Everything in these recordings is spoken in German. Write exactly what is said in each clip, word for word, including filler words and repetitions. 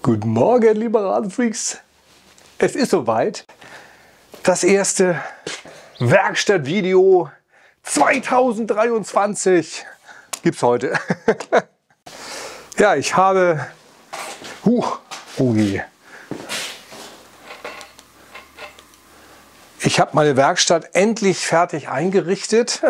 Guten Morgen, liebe Rasenfreaks. Es ist soweit. Das erste Werkstattvideo zweitausenddreiundzwanzig gibt es heute. Ja, ich habe... Huch, oh je. Ich habe meine Werkstatt endlich fertig eingerichtet.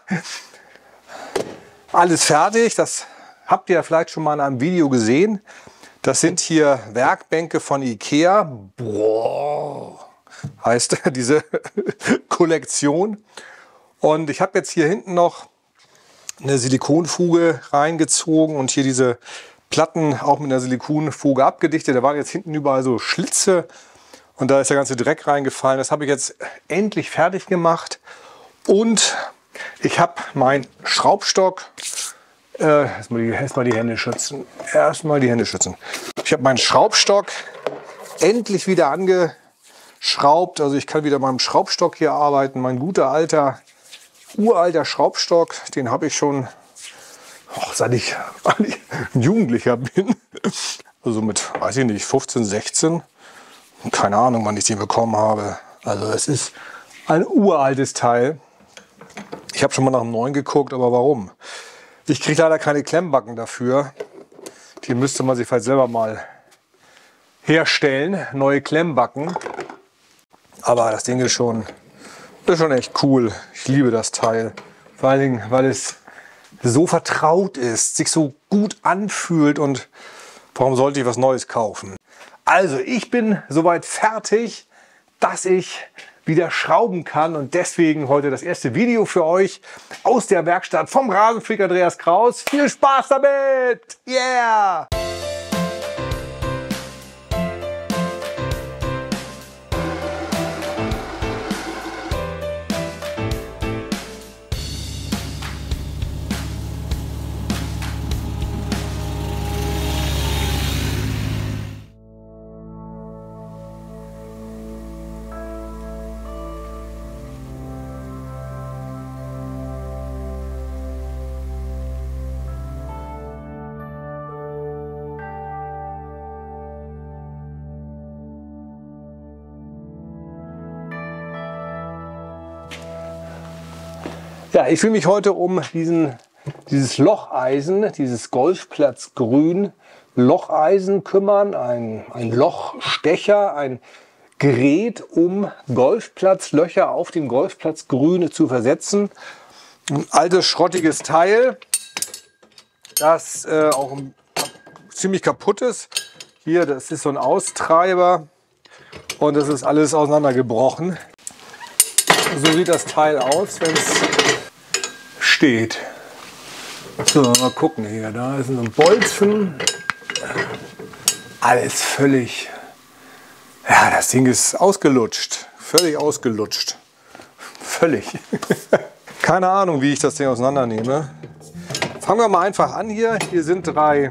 Alles fertig, das habt ihr ja vielleicht schon mal in einem Video gesehen. Das sind hier Werkbänke von Ikea. Boah, heißt diese Kollektion. Und ich habe jetzt hier hinten noch eine Silikonfuge reingezogen und hier diese Platten auch mit einer Silikonfuge abgedichtet. Da waren jetzt hinten überall so Schlitze und da ist der ganze Dreck reingefallen. Das habe ich jetzt endlich fertig gemacht. Und ich habe meinen Schraubstock... Äh, erstmal, die, erstmal die Hände schützen. Erstmal die Hände schützen. Ich habe meinen Schraubstock endlich wieder angeschraubt. Also ich kann wieder mit meinem Schraubstock hier arbeiten. Mein guter alter, uralter Schraubstock, den habe ich schon, oh, seit ich ein Jugendlicher bin. Also mit, weiß ich nicht, fünfzehn, sechzehn. Keine Ahnung, wann ich den bekommen habe. Also es ist ein uraltes Teil. Ich habe schon mal nach dem neuen geguckt, aber warum? Ich kriege leider keine Klemmbacken dafür. Die müsste man sich vielleicht selber mal herstellen. Neue Klemmbacken. Aber das Ding ist schon, ist schon echt cool. Ich liebe das Teil. Vor allen Dingen, weil es so vertraut ist, sich so gut anfühlt. Und warum sollte ich was Neues kaufen? Also, ich bin soweit fertig, dass ich wieder schrauben kann, und deswegen heute das erste Video für euch aus der Werkstatt vom Rasenfreak Andreas Kraus. Viel Spaß damit! Yeah! Ja, ich will mich heute um diesen, dieses Locheisen, dieses Golfplatzgrün Locheisen kümmern. Ein, ein Lochstecher, ein Gerät, um Golfplatzlöcher auf dem Golfplatzgrün zu versetzen. Ein altes, schrottiges Teil, das äh, auch ziemlich kaputt ist. Hier, das ist so ein Austreiber und das ist alles auseinandergebrochen. So sieht das Teil aus, wenn es steht. So, mal gucken hier. Da ist ein Bolzen. Alles völlig. Ja, das Ding ist ausgelutscht. Völlig ausgelutscht. Völlig. Keine Ahnung, wie ich das Ding auseinandernehme. Fangen wir mal einfach an hier. Hier sind drei.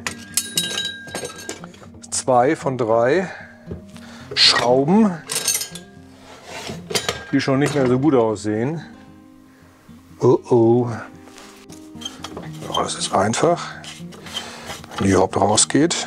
Zwei von drei Schrauben, die schon nicht mehr so gut aussehen. Oh oh. Oh, das ist einfach. Wenn die überhaupt rausgeht.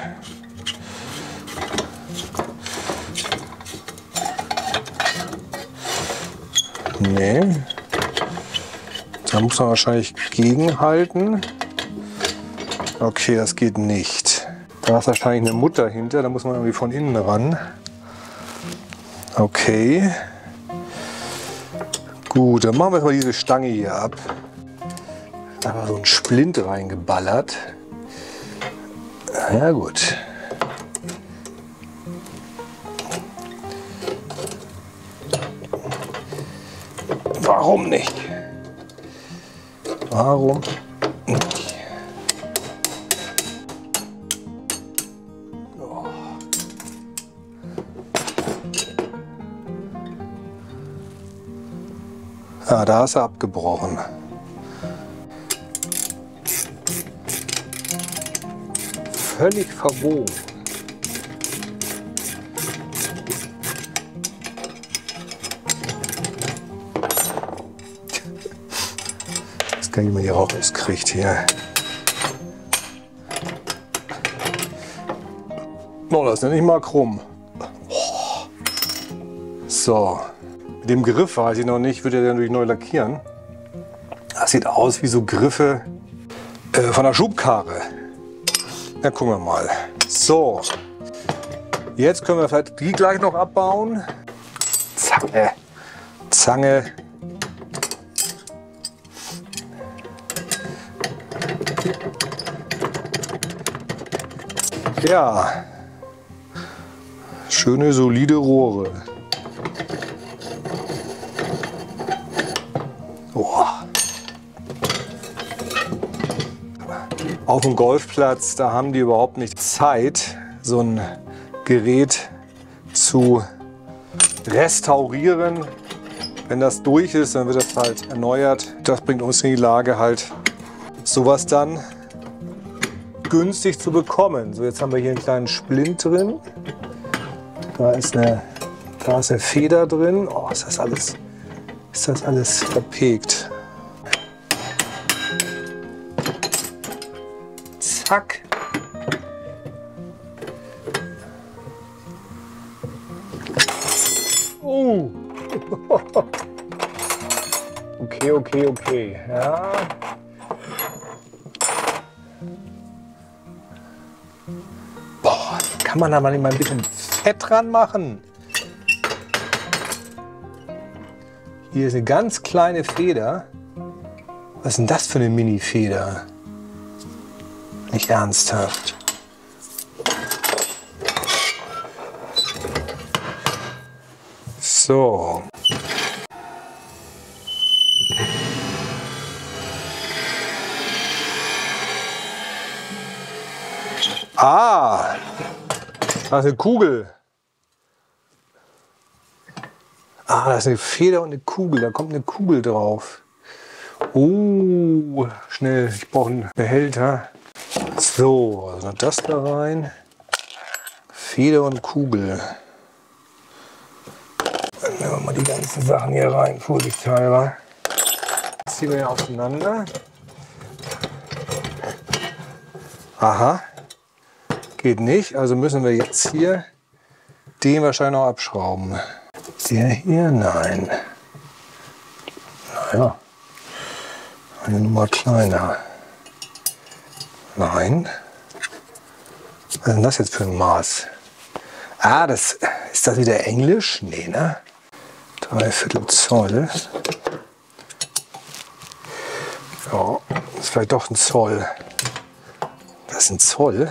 Nee. Da muss man wahrscheinlich gegenhalten. Okay, das geht nicht. Da ist wahrscheinlich eine Mutter hinter. Da muss man irgendwie von innen ran. Okay. Gut, dann machen wir mal diese Stange hier ab. Da war so ein Splint reingeballert. Ja gut. Warum nicht? Warum nicht? Oh. Ah, da ist er abgebrochen. Völlig verbogen. Das kann ich mal hier rauskriegt hier. No, das ist ja nicht mal krumm. So, mit dem Griff weiß ich noch nicht, würde er natürlich neu lackieren. Das sieht aus wie so Griffe äh, von der Schubkarre. Na, gucken wir mal. So, jetzt können wir vielleicht die gleich noch abbauen. Zange, Zange. Ja, schöne solide Rohre. Oh. Auf dem Golfplatz, da haben die überhaupt nicht Zeit, so ein Gerät zu restaurieren. Wenn das durch ist, dann wird das halt erneuert. Das bringt uns in die Lage, halt sowas dann günstig zu bekommen. So, jetzt haben wir hier einen kleinen Splint drin. Da ist eine, da ist eine Feder drin. Oh, ist das alles, ist das alles verpegt. Zack. Oh. Okay, okay, okay. Ja. Boah, kann man da mal ein bisschen Fett dran machen? Hier ist eine ganz kleine Feder. Was ist denn das für eine Mini-Feder? Nicht ernsthaft. So. Ah, da ist eine Kugel. Ah, da ist eine Feder und eine Kugel. Da kommt eine Kugel drauf. Oh, schnell, ich brauche einen Behälter. So, also das da rein. Feder und Kugel. Dann nehmen wir mal die ganzen Sachen hier rein, vorsichtshalber. Jetzt ziehen wir ja auseinander. Aha. Geht nicht, also müssen wir jetzt hier den wahrscheinlich noch abschrauben. Der hier? Nein. Naja, eine Nummer kleiner. Nein. Was ist denn das jetzt für ein Maß? Ah, das, ist das wieder Englisch? Nee, ne? Dreiviertel Zoll. Ja, das ist vielleicht doch ein Zoll. Das ist ein Zoll.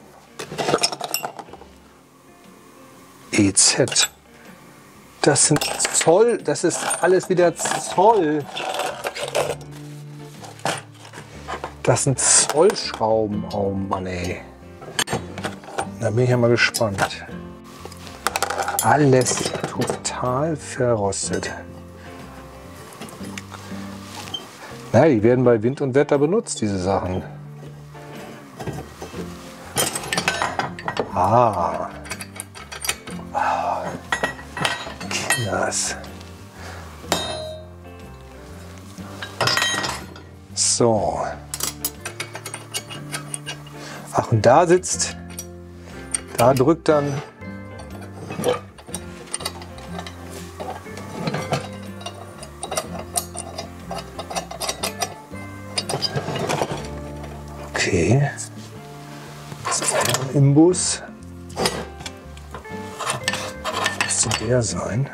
E Z. Das sind Zoll, das ist alles wieder Zoll. Das sind Zollschrauben. Oh Mann, ey. Da bin ich ja mal gespannt. Alles total verrostet. Na, die werden bei Wind und Wetter benutzt, diese Sachen. Ah. Das. So. Ach, und da sitzt, da drückt dann okay. Das ist ein Imbus. Müsste der sein.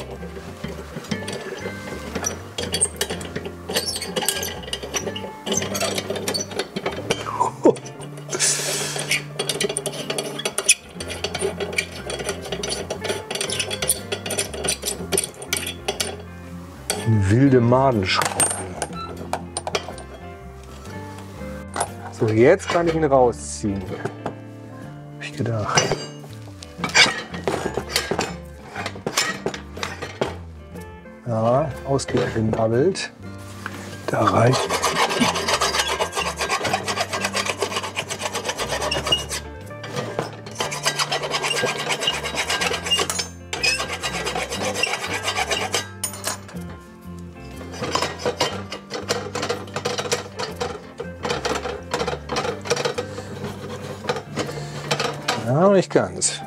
Wilde Madenschrauben. So, jetzt kann ich ihn rausziehen. Hab ich gedacht. Ja, ausgeknabbelt. Da reicht. Ja, Na, nicht ganz.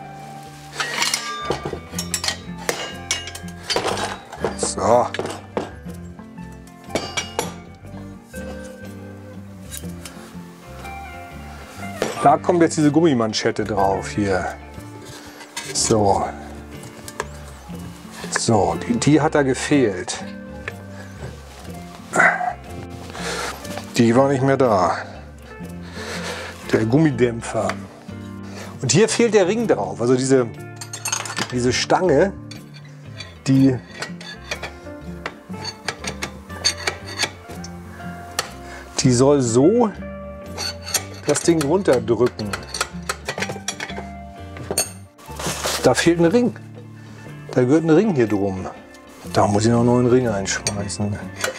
So. Da kommt jetzt diese Gummimanschette drauf hier. So. So, die, die hat da gefehlt. Die war nicht mehr da. Der Gummidämpfer. Und hier fehlt der Ring drauf. Also diese, diese Stange, die die soll so das Ding runterdrücken. Da fehlt ein Ring. Da gehört ein Ring hier drum. Da muss ich noch einen neuen Ring einschmeißen.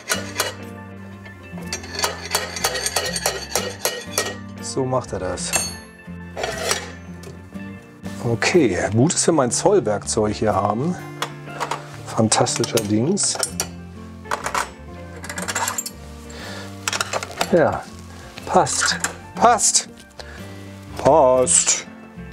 So macht er das. Okay, gut, dass wir mein Zollwerkzeug hier haben. Fantastischer Dings. Ja, passt. Passt. Passt.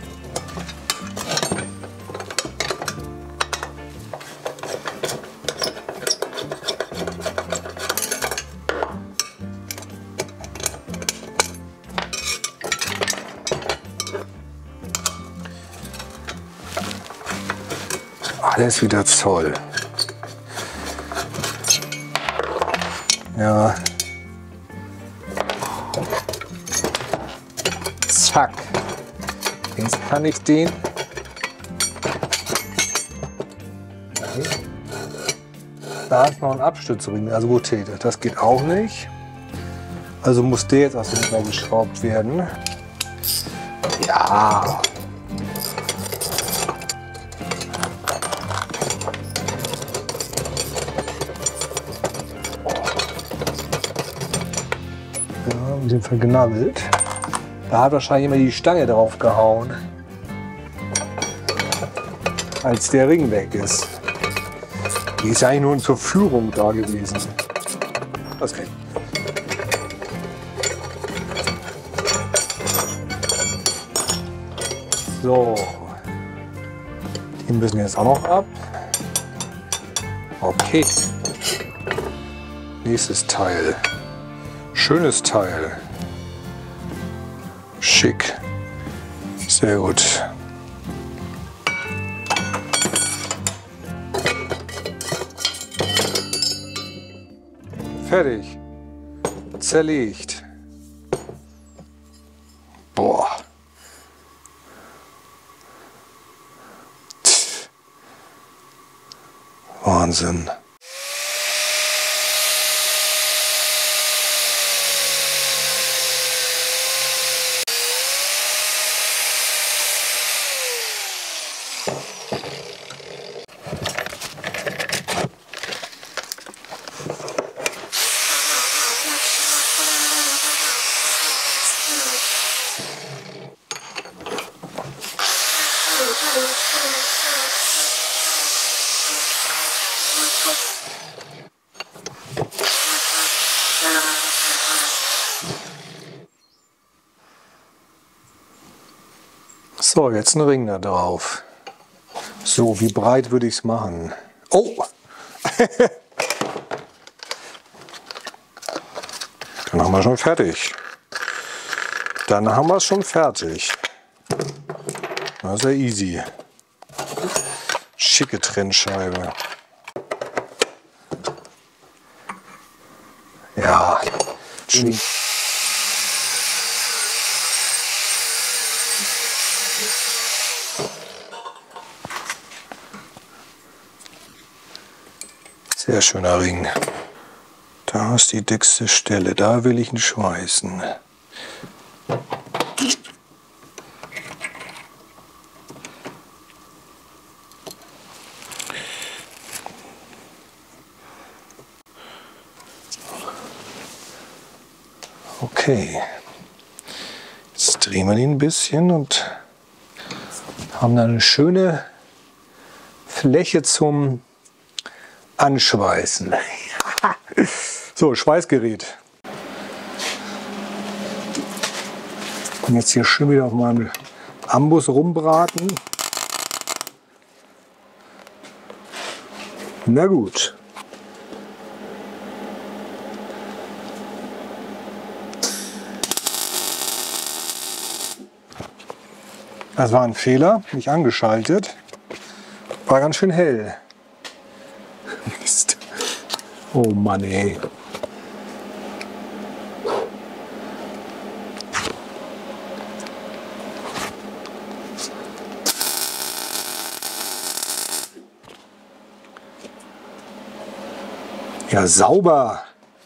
Alles wieder Zoll. Ja. Zack. Jetzt kann ich den. Okay. Da ist noch ein Abstützring. Also gut, das geht auch nicht. Also muss der jetzt aus dem Mal geschraubt werden. Ja. Den verknabbelt. Da hat wahrscheinlich immer die Stange drauf gehauen, als der Ring weg ist. Die ist ja eigentlich nur zur Führung da gewesen. Okay. So. Die müssen jetzt auch noch ab. Okay. Nächstes Teil. Schönes Teil. Schick. Sehr gut. Fertig. Zerlegt. Boah. Wahnsinn. So, jetzt ein Ring da drauf. So, wie breit würde ich es machen? Oh! Dann haben wir schon fertig. Dann haben wir es schon fertig. Das ist ja easy. Schicke Trennscheibe. Ja. Schick. Sehr schöner Ring. Da ist die dickste Stelle. Da will ich ihn schweißen. Okay. Jetzt drehen wir ihn ein bisschen und haben dann eine schöne Fläche zum Anschweißen. So, Schweißgerät. Und jetzt hier schön wieder auf meinem Ambus rumbraten. Na gut. Das war ein Fehler, nicht angeschaltet. War ganz schön hell. Mist. Oh Mann, ey. Ja, sauber.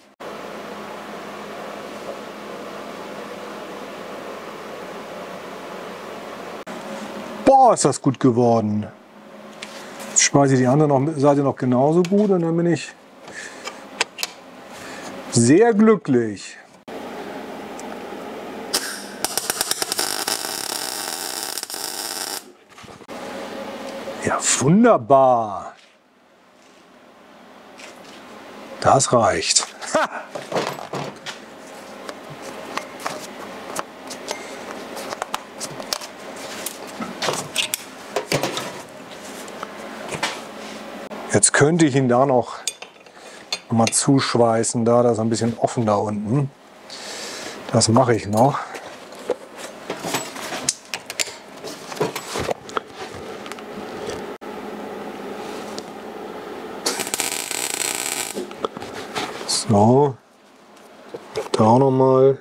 Boah, ist das gut geworden. Jetzt schmeiße ich die andere noch, Seite noch genauso gut und dann bin ich sehr glücklich. Ja, wunderbar. Das reicht. Ha! Jetzt könnte ich ihn da noch mal zuschweißen, da das ist ein bisschen offen da unten. Das mache ich noch. So, da auch noch mal.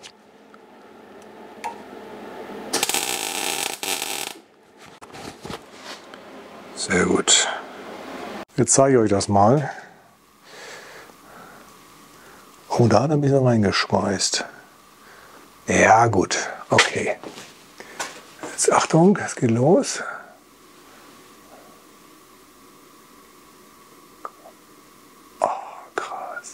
Sehr gut. Jetzt zeige ich euch das mal. Oh, da hat er ein bisschen reingeschweißt. Ja, gut. Okay. Jetzt Achtung, es geht los. Oh, krass.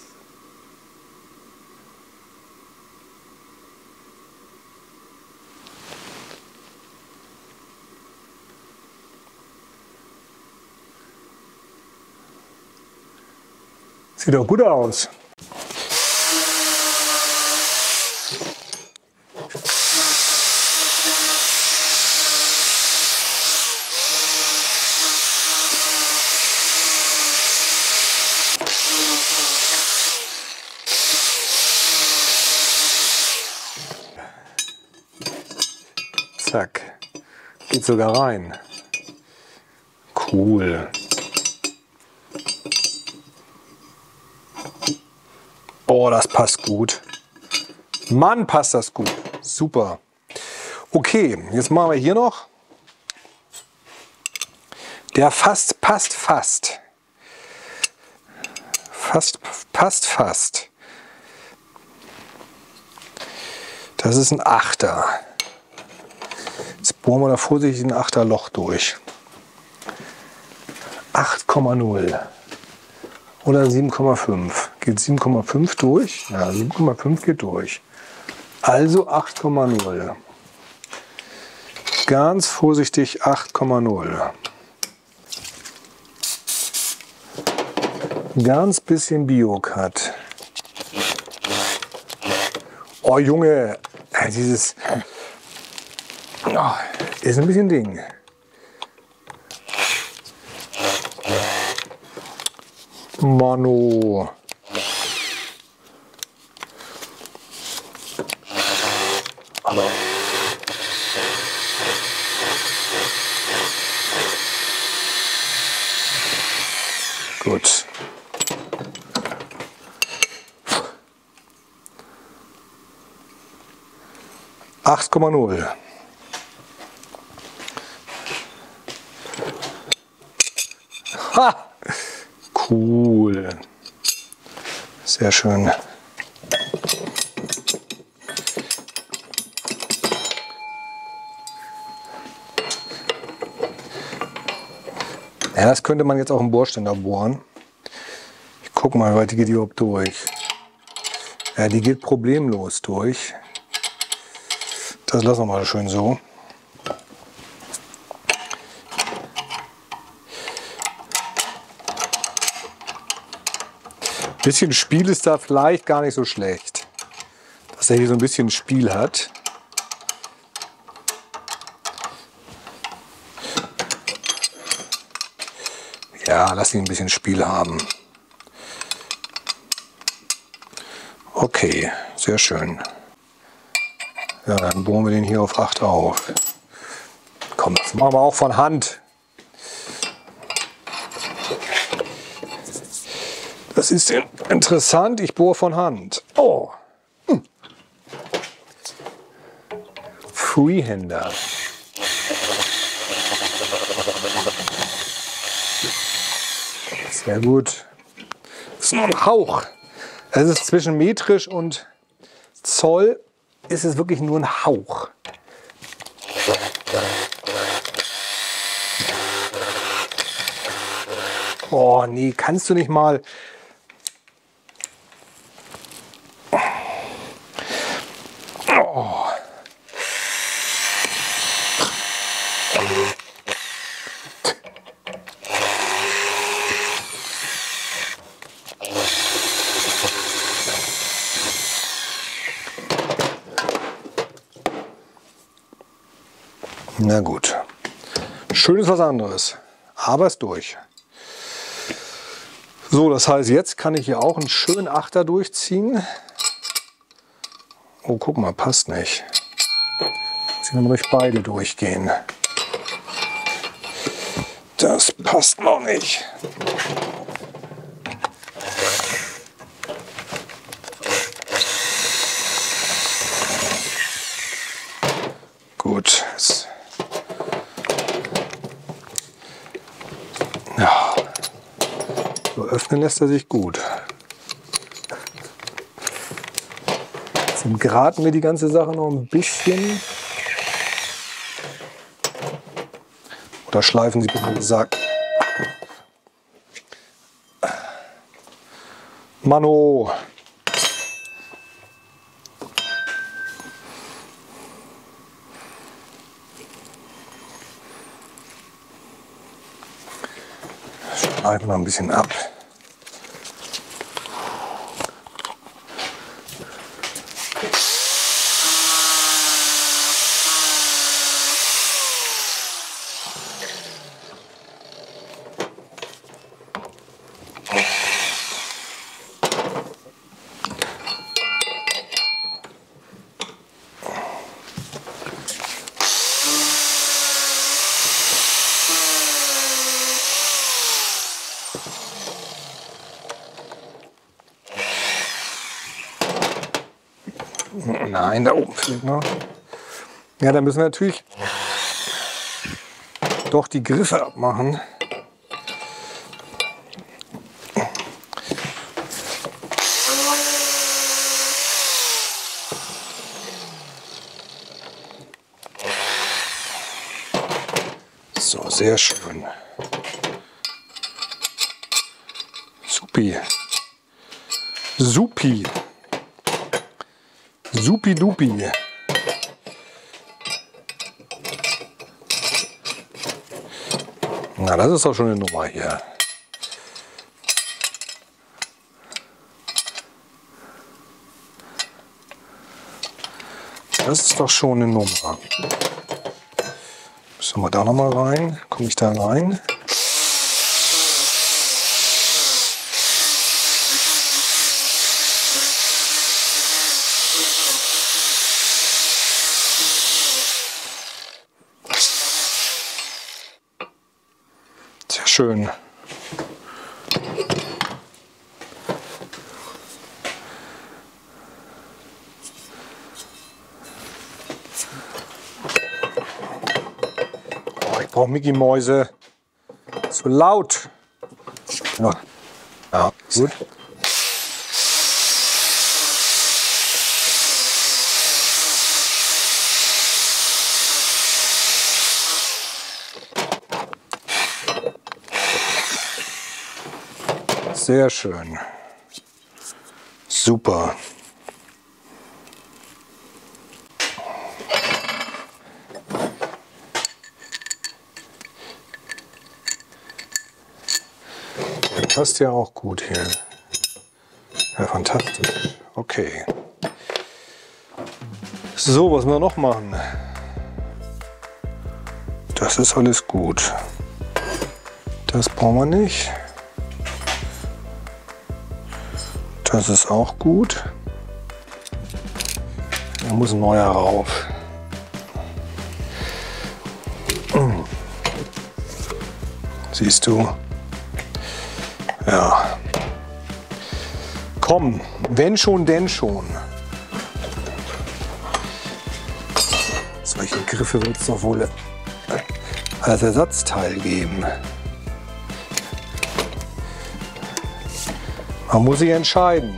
Sieht doch gut aus. Zack. Geht sogar rein. Cool. Oh, das passt gut. Mann, passt das gut. Super. Okay, jetzt machen wir hier noch. Der fast passt fast. Fast passt fast. Das ist ein Achter. Jetzt bohren wir da vorsichtig ein Achterloch durch. acht Komma null. Oder sieben Komma fünf. Geht sieben Komma fünf durch? Ja, sieben Komma fünf geht durch. Also acht Komma null. Ganz vorsichtig acht Komma null. Ganz bisschen Bio-Cut. Oh Junge, dieses oh, ist ein bisschen Ding. Mano. Aber gut. acht Komma null. Ha! Cool. Sehr schön. Ja, das könnte man jetzt auch im Bohrständer bohren. Ich gucke mal, weil die geht überhaupt durch. Ja, die geht problemlos durch. Das lassen wir mal schön so. Bisschen Spiel ist da vielleicht gar nicht so schlecht. Dass er hier so ein bisschen Spiel hat. Ja, lass ihn ein bisschen Spiel haben. Okay, sehr schön. Ja, dann bohren wir den hier auf acht auf. Komm, das machen wir auch von Hand. Das ist interessant, ich bohre von Hand. Oh. Hm. Freehander. Sehr gut. Das ist nur ein Hauch. Es ist zwischen metrisch und Zoll ist es wirklich nur ein Hauch. Oh nee, kannst du nicht mal. Oh. Na gut. Schön ist was anderes. Aber ist durch. So, das heißt, jetzt kann ich hier auch einen schönen Achter durchziehen. Oh, guck mal, passt nicht. Jetzt können wir durch beide durchgehen. Das passt noch nicht. Gut. Ja. So öffnen lässt er sich gut. Jetzt graten wir die ganze Sache noch ein bisschen. Oder schleifen Sie bitte gesagt. Mano. Schneiden wir ein bisschen ab. Nein, da oben fehlt noch. Ja, da müssen wir natürlich doch die Griffe abmachen. So, sehr schön. Supi. Supi. Supi-dupi. Na, das ist doch schon eine Nummer hier. Das ist doch schon eine Nummer. Müssen wir da noch mal rein? Komme ich da rein? Sehr schön. Oh, ich brauche Mickey Mäuse. Zu laut. Ja, ja gut. Sehr schön. Super. Das passt ja auch gut hier. Ja, fantastisch. Okay. So, was wir noch machen. Das ist alles gut. Das brauchen wir nicht. Das ist auch gut. Da muss ein neuer rauf. Siehst du? Ja. Komm, wenn schon, denn schon. Solche Griffe wird es doch wohl als Ersatzteil geben. Man muss sich entscheiden.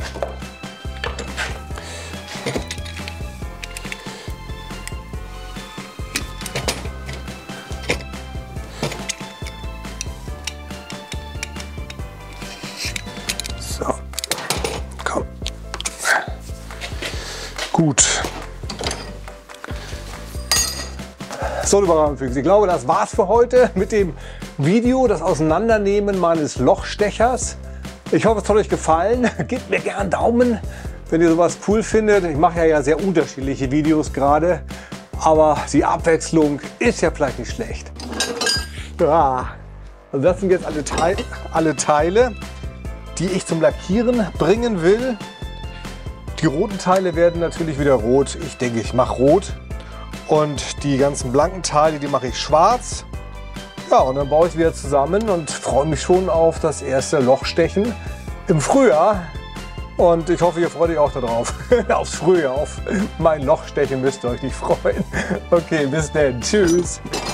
So, komm. Gut. So, lieber Rahmenfüchs, ich glaube, das war's für heute mit dem Video, das Auseinandernehmen meines Lochstechers. Ich hoffe, es hat euch gefallen. Gebt mir gerne einen Daumen, wenn ihr sowas cool findet. Ich mache ja, ja sehr unterschiedliche Videos gerade, aber die Abwechslung ist ja vielleicht nicht schlecht. Ja, also das sind jetzt alle, Teil, alle Teile, die ich zum Lackieren bringen will. Die roten Teile werden natürlich wieder rot. Ich denke, ich mache rot. Und die ganzen blanken Teile, die mache ich schwarz. Ja, und dann baue ich wieder zusammen und freue mich schon auf das erste Lochstechen im Frühjahr. Und ich hoffe, ihr freut euch auch darauf. Aufs Frühjahr, auf mein Lochstechen müsst ihr euch nicht freuen. Okay, bis dann. Tschüss.